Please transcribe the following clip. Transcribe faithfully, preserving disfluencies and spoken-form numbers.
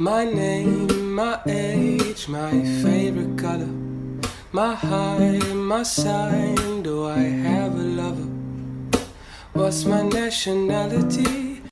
My name, my age, my favorite color, my height, my sign, do I have a lover? What's my nationality?